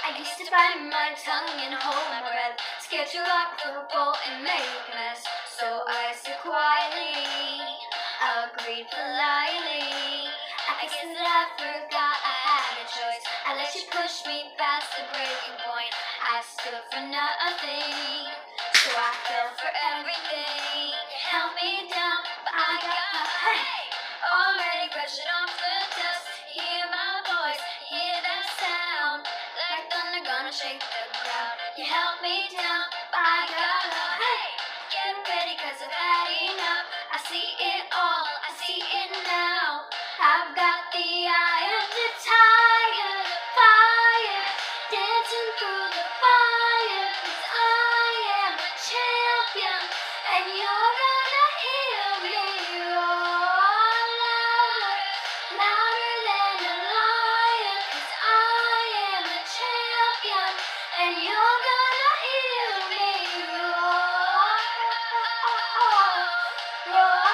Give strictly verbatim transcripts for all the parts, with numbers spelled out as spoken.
I used to bite my tongue and hold my breath, scared to rock the boat and make a mess. So I said quietly, agreed politely. I guess that I forgot I had a choice. I let you push me past the breaking point. I stood for nothing, so I fell for everything. You held me down, but I got up. Hey, already brushing off the dust. Hear my voice, hear that sound, like thunder gonna shake the ground. You held me down, but I got up. Hey, get ready 'cause I've had enough. I see it all, I see it now. I've got the eye of the tiger, the fire, dancing through the fire. 'Cause I am a champion, and you're gonna hear me roar louder, louder than a lion. 'Cause I am a champion, and you're gonna hear me roar, roar, roar,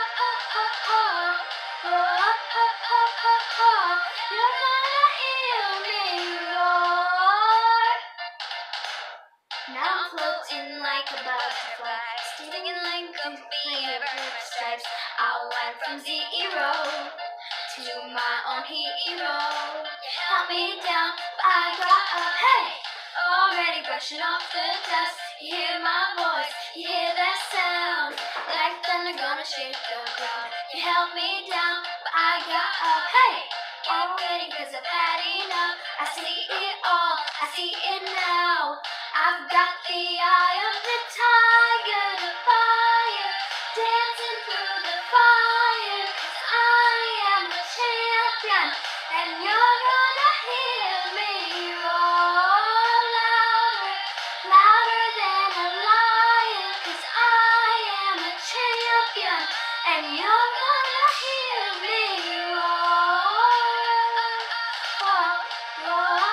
roar. You're gonna hear me roar. Now I'm floating like a butterfly, stinging like a bee of bird stripes. I went from zero to my own hero. You held me down, but I got up. Hey, already brushing off the dust. You hear my voice, you hear that sound, like thunder gonna shake the ground. You held me down, but I got up. Hey, already 'cause I've had enough. I see it all, I see it now. I've got the eye of the tiger, the fire, dancing through the fire. 'Cause I am a champion, and you're gonna hear me roar louder, louder than a lion. 'Cause I am a champion, and you're gonna hear me roar, roar, roar,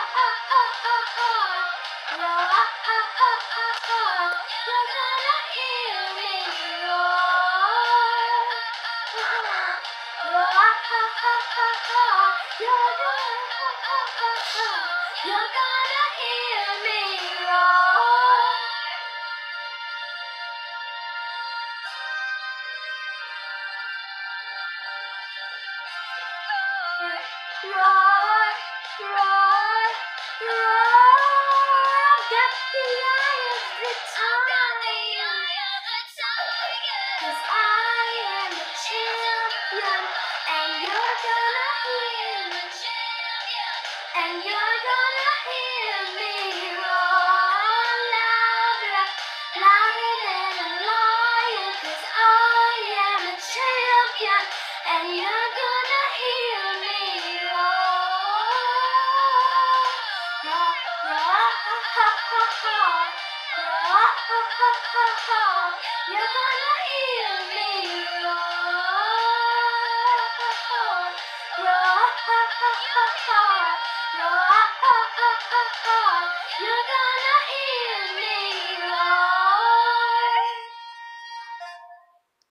roar. You're gonna hear me roar, roar. You're gonna, you're gonna hear me roar. Roar, roar, roar. I've got the eye of the tiger, 'cause I am a champion, and you're gonna hear me, and you're gonna hear me roar louder, louder than a lion. 'Cause I am a champion, and you're gonna hear me roar, roar, roar, roar. You're gonna hear me roar, roar, roar. You're gonna hear